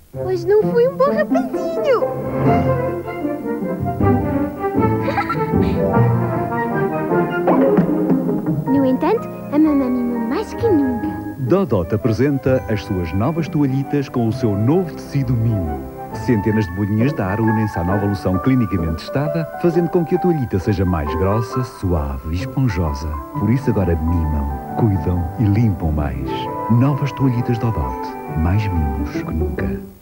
Hoje não fui um bom rapazinho. No entanto, a mamãe mima mais que nunca. Dodot apresenta as suas novas toalhitas com o seu novo tecido mimo. Centenas de bolinhas de ar unem-se à nova loção clinicamente testada, fazendo com que a toalhita seja mais grossa, suave e esponjosa. Por isso agora mimam, cuidam e limpam mais. Novas toalhitas Dodot. Mais mimos que nunca.